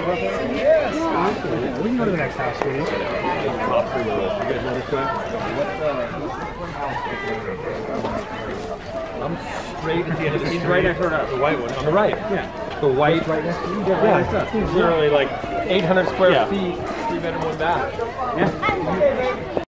Yes. We can go to the next house, sweetie. You guys know this way? I'm straight at the end of the street. He's right next door to us. The white one on the right. Yeah. The white. Right next to you. Yeah. It's literally like 800 square Yeah. feet, 3 bedroom, 1 bath. Yeah.